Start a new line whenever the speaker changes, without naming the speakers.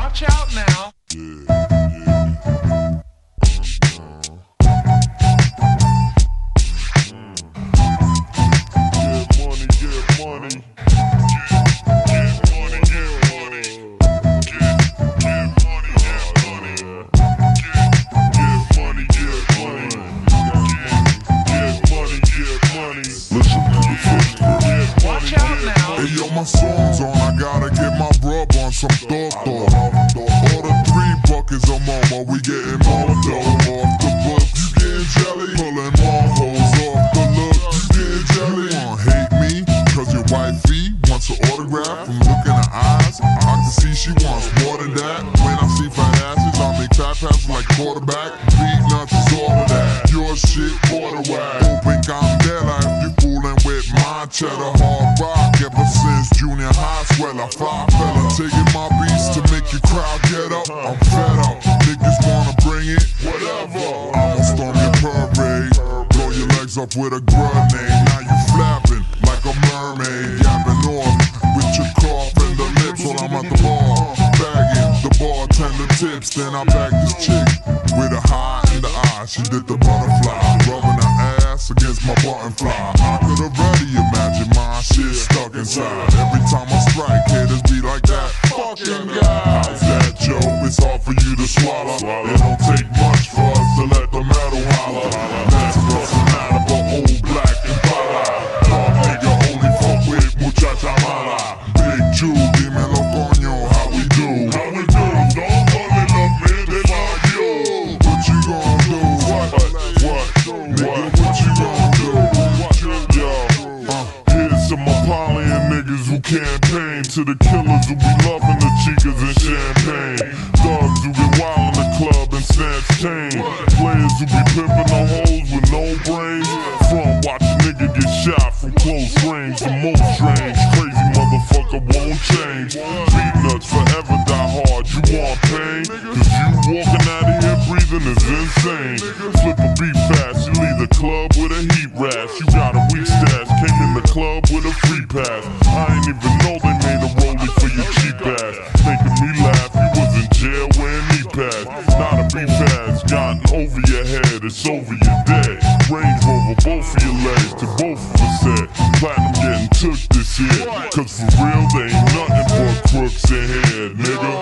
Watch out now.
Hey yo, my song's on, I gotta get my rub on some thought. Order 3 buckets of mama, we getting more dough. Off the books, you getting jelly? Pulling more hoes off the look, you getting jelly? You wanna hate me, cause your wifey wants an autograph. From looking in her eyes, I can see she wants more than that. When I see fat asses, I make fat passes like quarterback. Beatnuts is all of that, your shit border whack. Open, I'm dead like you fooling with my cheddar. Hard rock ever since junior high, swell I fly fella. Taking my beats to make your crowd get up. I'm fed up, niggas wanna bring it, whatever. I'ma storm your parade, blow your legs up with a grenade. Now you flapping like a mermaid, yapping off with your cough and the lips while I'm at the bar, bagging the bartender tips. Then I bag this chick with a high in the eye. She did the butterfly, rubbing her ass against my button fly. I could already imagine my shit stuck inside. Every time I strike, haters be like that fucking guy. How's that, Joe? It's hard for you to swallow. It don't take much for us to let the metal holler. That's what's the matter, but old black and pala. Dog nigga only fuck with muchacha mala. Big Jew, dime lo coño, how we do? How we do? Don't only love me, they love you. What you gon' do? What? Nigga, what you gon' do? Yo, here's some Apollyon niggas who campaign to the killers who be loving the chicas and champagne. Thugs who get wild in the club and snatch chain. Players who be pimping the hoes with no brains. From watch a nigga get shot from close range. The most strange, crazy motherfucker won't change. Beatnuts forever die hard, you want pain? Cause you walking out of here breathing is insane. Flip a beat fast, you leave the club with a heat rash. You got a weak stash, came in the club with a free pass. I ain't even know they made a rollie for your cheap ass. Making me laugh, you was in jail wearing knee pads. Not a beat fast, gotten over your head, it's over your dead. Range Rover, both of your legs, to both of us said. Platinum getting took this year, cause for real they ain't nothing but crooks in here, nigga.